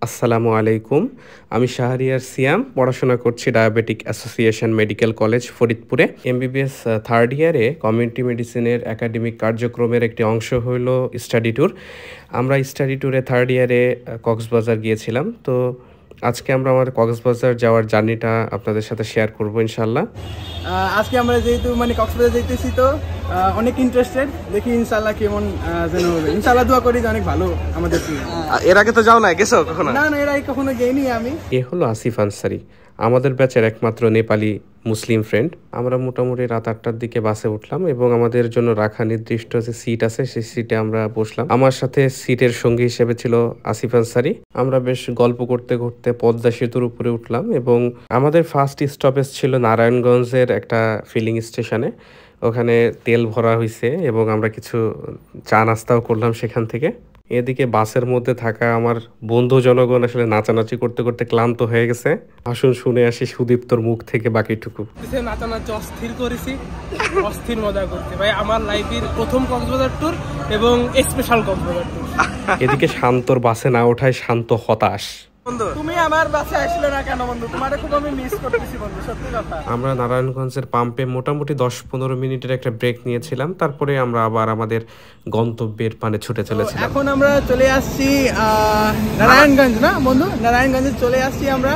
আসসালামু আলাইকুম। আমি শাহরিয়ার সিয়াম, পড়াশোনা করছি ডায়াবেটিক অ্যাসোসিয়েশন মেডিকেল কলেজ ফরিদপুরে। এমবিবিএস থার্ড ইয়ারে কমিউনিটি মেডিসিনের একাডেমিক কার্যক্রমের একটি অংশ হইল স্টাডি ট্যুর। আমরা স্টাডি ট্যুরে থার্ড ইয়ারে কক্সবাজার গিয়েছিলাম। তো আজকে আমরা আমার কক্সবাজার যাওয়ার জার্নিটা আপনাদের সাথে শেয়ার করব ইনশাল্লাহ। আজকে আমরা যেহেতু কক্সবাজার যেতেছি, তো অনেক ইন্টারেস্টেড, দেখি ইনশাল্লাহ কেমন যেন হবে। ইনশাল্লাহ দোয়া করি যে অনেক ভালো আমাদের। এর আগে তো যাও না, গেছো কখনো? না, এর আগে কখনো গেইনি আমি। এ হলো আসিফ আনসারি, আমাদের ব্যাচের একমাত্র নেপালি মুসলিম ফ্রেন্ড। আমরা মোটামুটি রাত 8টার দিকে বাসে উঠলাম এবং আমাদের জন্য রাখা নির্দিষ্ট যে সিট আছে সেই সিটে আমরা বসলাম। আমার সাথে সিটের সঙ্গী হিসেবে ছিল আসিফ আনসারি। আমরা বেশ গল্প করতে করতে পদ্মা সেতুর উপরে উঠলাম এবং আমাদের ফার্স্ট স্টপেজ ছিল নারায়ণগঞ্জের একটা ফিলিং স্টেশনে। ওখানে তেল ভরা হয়েছে এবং আমরা কিছু চা নাস্তাও করলাম সেখান থেকে। এদিকে বাসের মধ্যে থাকা আমার বন্ধু জনগণ আসলে নাচানাচি করতে করতে ক্লান্ত হয়ে গেছে। আসুন শুনে আসি সুদীপ্তর মুখ থেকে বাকিটুকু। নাচানাচি অস্থির করেছি, অস্থির মজা করতে ভাই। আমার লাইফের প্রথম কক্সবাজার ট্যুর এবং স্পেশাল কক্সবাজার ট্যুর। এদিকে শান্তর বাসে না ওঠায় শান্ত হতাশ। তুমি আমার বাসে আসলে না কেন বন্ধু? তোমারে খুব আমি মিস করতেছি বন্ধু, সত্যি কথা। আমরা নারায়ণগঞ্জের পাম্পে মোটামুটি 10-15 মিনিটের একটা ব্রেক নিয়েছিলাম। তারপরে আমরা আবার আমাদের গন্তব্যের পানে ছুটে চলেছিলাম। এখন আমরা চলে আসছি নারায়ণগঞ্জ, না বন্ধু? নারায়ণগঞ্জে চলে আসছি আমরা।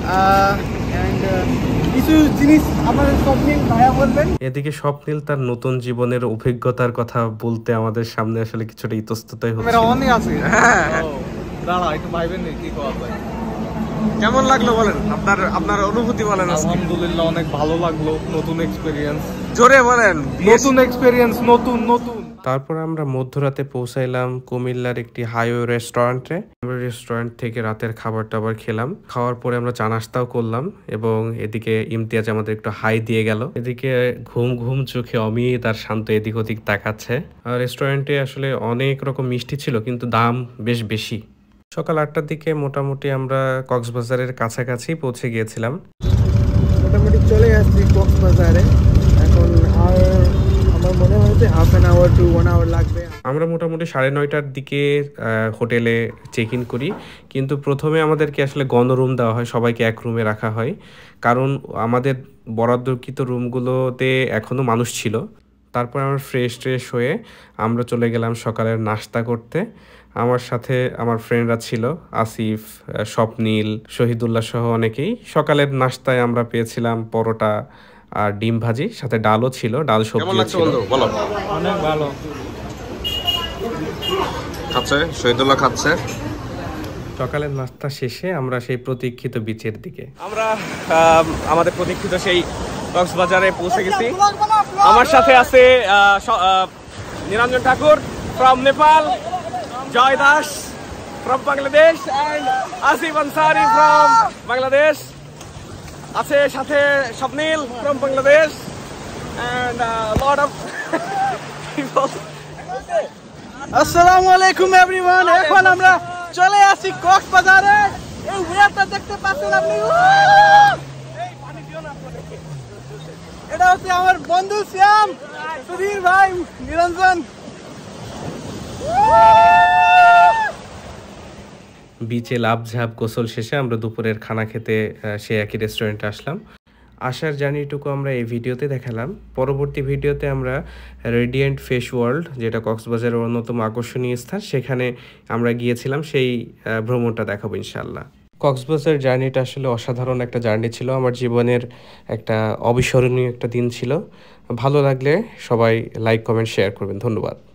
কিছু জিনিস আমাদের স্বপ্নিল ভাইয়া বলবেন। এদিকে স্বপ্নিল তার নতুন জীবনের অভিজ্ঞতার কথা বলতে আমাদের সামনে আসলে কিছুটা ইতস্ততই হচ্ছে। দাঁড়া একটু ভাইবেন কি করা যায়। কেমন লাগলো বলেন, আপনার অনুভূতি বলেন। আলহামদুলিল্লাহ অনেক ভালো লাগলো, নতুন এক্সপেরিয়েন্স। জোরে বলেন, নতুন এক্সপেরিয়েন্স, নতুন। তারপর আমরা মধ্যরাতে পৌঁছাইলাম কুমিল্লার একটি হাইওয়ে রেস্টুরেন্টে। আমরা রেস্টুরেন্ট থেকে রাতের খাবার টাবার খেলাম। খাওয়ার পরে আমরা চা নাস্তাও করলাম এবং এদিকে ইমতিয়াজ আমাদের একটু হাই দিয়ে গেল। এদিকে ঘুম ঘুম চোখে অমিত আর শান্ত এদিক ওদিক তাকাচ্ছে। আর রেস্টুরেন্টে আসলে অনেক রকম মিষ্টি ছিল, কিন্তু দাম বেশ বেশি। সকাল 8টার দিকে মোটামুটি আমরা কক্সবাজারের কাছাকাছি পৌঁছে গিয়েছিলাম। মোটামুটি চলে আসছি কক্সবাজারে। এখন আর আমার মনে হচ্ছে half an hour to 1 hour লাগবে। আমরা মোটামুটি 9:30টার দিকে হোটেলে চেক ইন করি, কিন্তু প্রথমে আমাদেরকে আসলে গণরুম দেওয়া হয়, সবাইকে এক রুমে রাখা হয়। কারণ আমাদের বরাদ্দকৃত রুমগুলোতে এখনও মানুষ ছিল। তারপর আমরা ফ্রেশ হয়ে আমরা চলে গেলাম সকালের নাস্তা করতে। আমার সাথে আমার ফ্রেন্ডরা ছিল, আসিফ, স্বপ্নিল, শহীদুল্লাহ সহ অনেকেই। সকালের নাস্তায় আমরা পেয়েছিলাম পরোটা আর ডিম ভাজি, সাথে ডালও ছিল, ডাল সবজি ছিল। অনেক ভালো খাচ্ছে, শহীদুল্লাহ খাচ্ছে। সকালের নাস্তা শেষে আমরা সেই প্রতীক্ষিত বিচের দিকে আমাদের প্রতীক্ষিত সেই কক্সবাজারে পৌঁছে গেছি। আমার সাথে আছে Niranjan Thakur from Nepal, Joy Das from Bangladesh and Asif Ansari from Bangladesh. আছে সাথে Swapnil from Bangladesh and lot of people. আসসালামু আলাইকুম এভরিওয়ান। এখন আমরা চলে আসি কক্সবাজারে। এই ওয়েদারটা দেখতে পাচ্ছেন আপনি? এটা হচ্ছে আমার বন্ধু শ্যাম, সুধীর ভাই, নিরঞ্জন। বিচে লাফঝাপ গোসল শেষে আমরা দুপুরের খানা খেতে সে একই রেস্টুরেন্টে আসলাম। আসার জার্নিটুকু আমরা এই ভিডিওতে দেখালাম। পরবর্তী ভিডিওতে আমরা রেডিয়েন্ট ফিশ ওয়ার্ল্ড, যেটা কক্সবাজারের অন্যতম আকর্ষণীয় স্থান, সেখানে আমরা গিয়েছিলাম, সেই ভ্রমণটা দেখাবো ইনশাল্লাহ। কক্সবাজার জার্নিটা আসলে অসাধারণ একটা জার্নি ছিল। আমার জীবনের একটা অবিস্মরণীয় একটা দিন ছিল। ভালো লাগলে সবাই লাইক, কমেন্ট, শেয়ার করবেন। ধন্যবাদ।